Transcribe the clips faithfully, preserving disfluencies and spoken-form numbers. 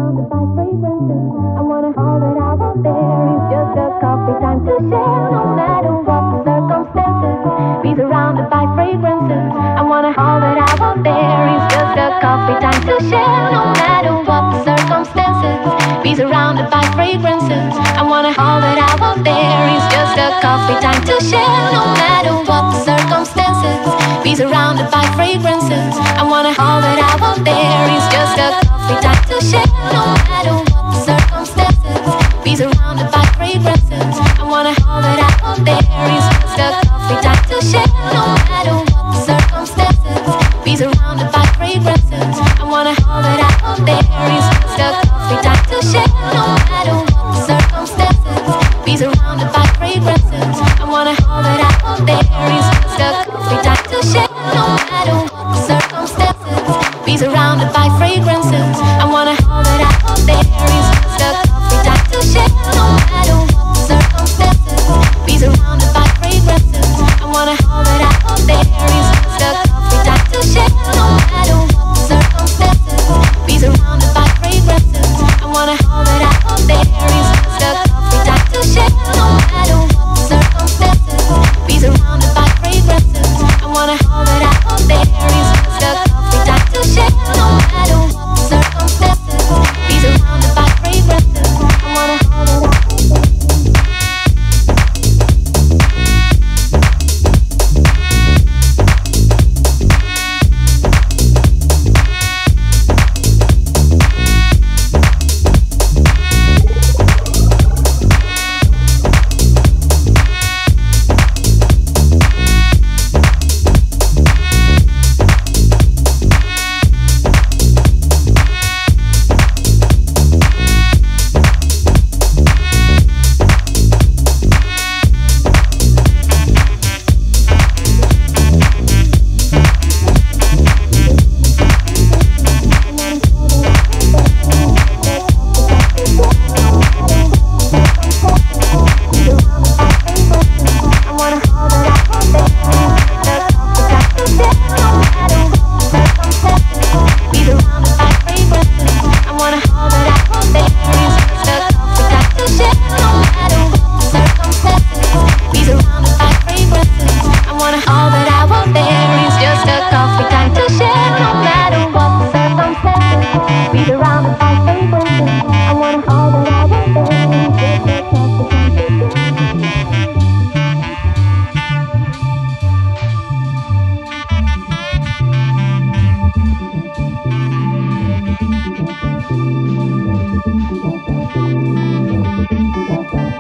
surrounded by fragrances. I wanna all that I want there is just a coffee time to share. No matter what the circumstances, be surrounded by fragrances. I wanna all that I want there is just a coffee time to share. No matter what the circumstances, be surrounded by fragrances. I wanna all that I want there is just a coffee time to share. No matter what the circumstances, be surrounded by fragrances. I wanna all that I want there is just a coffee time to share. No matter what the circumstances, be surrounded by fragrances. I wanna all that I want there is just a coffee time to share. No matter what the circumstances, be surrounded by fragrances. I wanna all that I want there is just a coffee time to share. No matter what the circumstances, be surrounded by fragrances. I wanna all that I want there is just a coffee time to share. No matter what the circumstances, be surrounded by fragrances. I wanna all that I want there is just a coffee time to share. No matter what the circumstances, be surrounded by fragrances. I wanna all that I want there is just a coffee time to share. No matter what the circumstances, be surrounded by fragrances. I wanna all that I want there is just a coffee time to share. No matter what the circumstances, be surrounded by fragrances. I wanna all that I want there is just a coffee time to share. No matter what the circumstances, be surrounded by fragrances. I wanna all that I want.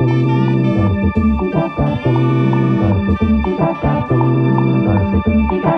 Thank you.